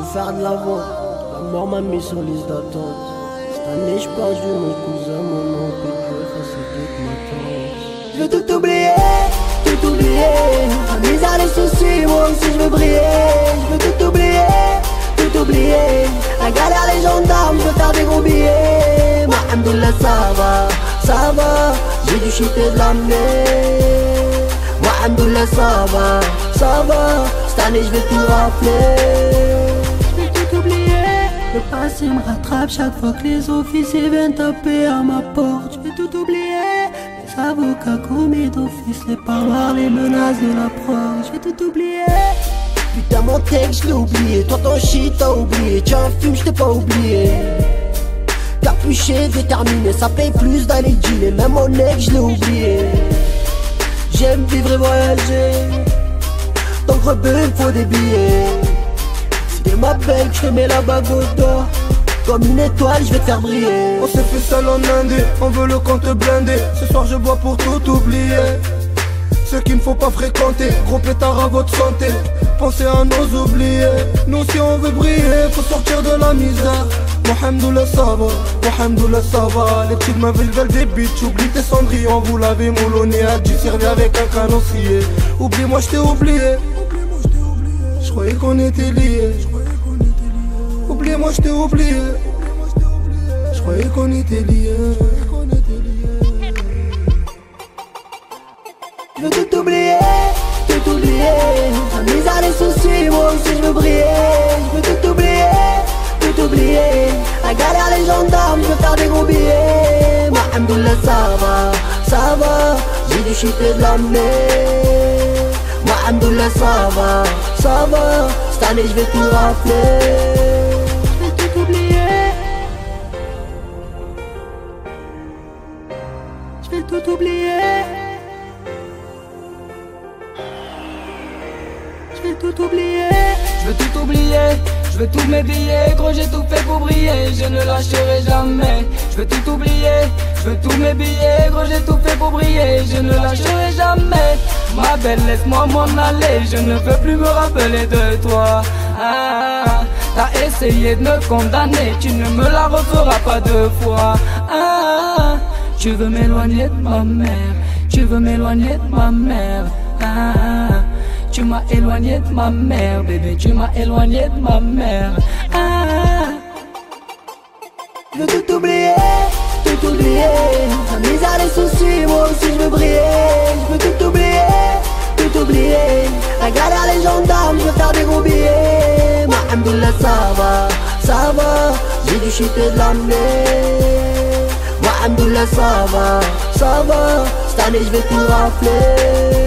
faire de la vente. La mort m'a mis sur liste d'attente. Cette année je perdu mon cousin, mon oncle et Dieu facilite ma tante. Je veux tout oublier, tout oublier. La misère, les soucis, moi aussi je veux briller. Je veux tout oublier, tout oublier. La galère, les gendarmes, je veux faire des gros billets. Alhamdoulilah ça va. J'ai du shit et de l'amener. Alhamdoulilah ça va. Cette année je vais tout rappeler. Je vais tout oublier. Le passé me rattrape chaque fois que les officiers viennent taper à ma porte. Je vais tout oublier. Les avocats commis d'office, les paroles, les menaces de la preuve. Je vais tout oublier. Putain mon texte je l'ai oublié. Toi ton shit t'as oublié. Tu en fumes, je t'ai pas oublié. Capuché, déterminé, ça paye plus d'aller dealer. Même mon ex je l'ai oublié. J'aime vivre et voyager. Donc rebelle, il faut des billets. Si t'es ma belle, je te mets la bague au doigt. Comme une étoile, je vais te faire briller. On s'est fait seul en indé, on veut le compte blindé. Ce soir je bois pour tout oublier. Ceux qu'il ne faut pas fréquenter, gros pétard à votre santé. Pensez à nos oubliés. Nous si on veut briller, faut sortir de la misère. Alhamdoulilah ça va. Les petites meufs veulent des bitches. Oublie tes cendrillons, vous l'avez moulonné. A dû servir avec un canon scié. Oublie-moi, je t'ai oublié. Je croyais qu'on était liés. Oublie-moi, je t'ai oublié. Je croyais qu'on était liés. Je veux tout oublier, tout oublier. La misère, les soucis, moi aussi je veux briller. Je veux tout oublier, tout oublier. La galère, les gendarmes, je veux faire des gros billets. Alhamdoulilah ça va. J'ai du shit et de l'amener. Alhamdoulilah ça va. Cette année je vais tout rappeler. Je vais tout oublier. Je vais tout oublier. Je vais tout oublier. Je veux tout oublier, je veux tous mes billets. Gros j'ai tout fait pour briller, je ne lâcherai jamais. Je veux tout oublier, je veux tous mes billets. Gros j'ai tout fait pour briller, je ne lâcherai jamais. Ma belle laisse-moi m'en aller, je ne veux plus me rappeler de toi. T'as essayé de me condamner, tu ne me la referas pas deux fois. Tu veux m'éloigner de ma mère, tu veux m'éloigner de ma mère. Tu m'as éloigné de ma mère, bébé, tu m'as éloigné de ma mère. Je veux tout oublier, tout oublier. La misère, les soucis, moi aussi je veux briller. Je veux tout oublier, tout oublier. La galère, les gendarmes, je veux faire des gros billets. Alhamdoulilah ça va. J'ai du shit et de l'amener. Alhamdoulilah ça va. Cette année je vais tout rappeler.